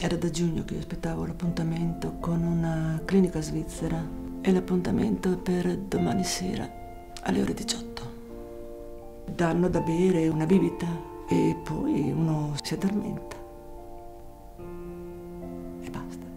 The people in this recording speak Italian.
Era da giugno che io aspettavo l'appuntamento con una clinica svizzera e l'appuntamento è per domani sera alle ore 18. Danno da bere una bibita e poi uno si addormenta e basta.